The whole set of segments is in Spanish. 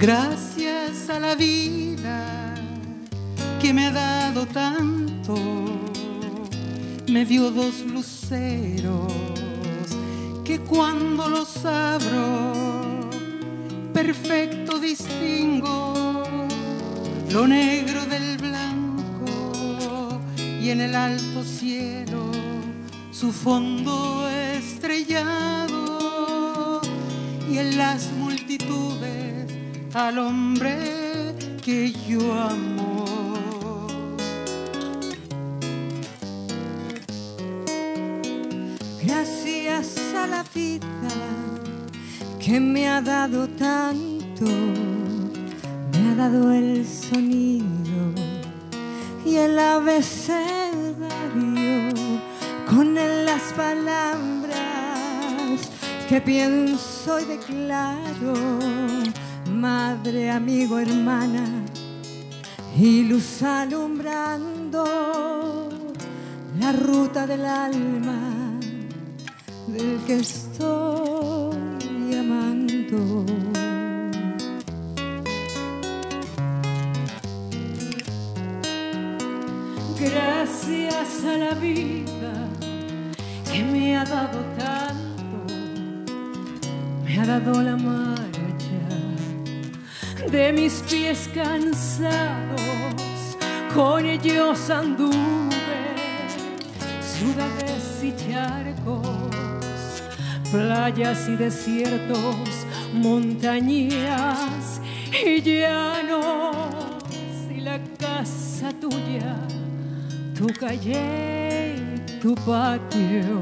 Gracias a la vida que me ha dado tanto, me dio dos luceros que cuando los abro perfecto distingo lo negro del blanco y en el alto cielo su fondo estrellado, y en las multitudes al hombre que yo amo. Gracias a la vida que me ha dado tanto, me ha dado el sonido y el abecedario, con él las palabras que pienso y declaro. Madre, amigo, hermana y luz alumbrando la ruta del alma del que estoy amando. Gracias a la vida que me ha dado tanto, me ha dado la marcha de mis pies cansados, con ellos anduve ciudades y charcos, playas y desiertos, montañas y llanos, y la casa tuya, tu calle y tu patio.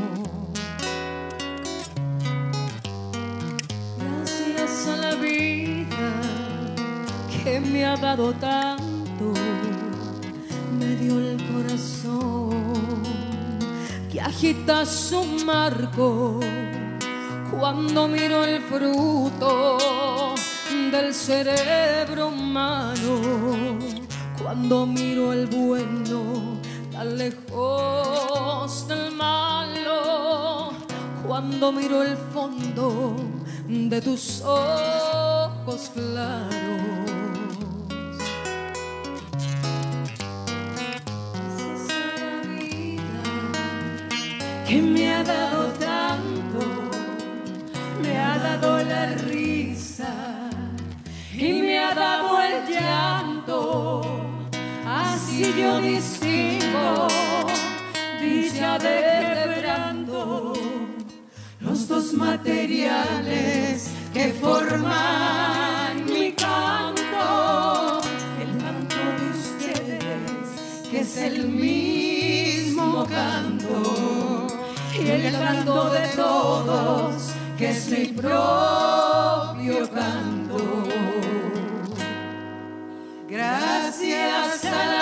Gracias a la vida que me ha dado tanto, me dio el corazón que agita su marco cuando miro el fruto del cerebro humano, cuando miro el bueno tan lejos del malo, cuando miro el fondo de tus ojos claros. Gracias a la vida que me ha dado tanto, me ha dado la risa y me ha dado el llanto. Así yo distingo dicha de quebranto, los dos materiales que forman mi canto. El canto de ustedes, que es el mismo canto, y el canto de todos, que es mi propio canto. Gracias a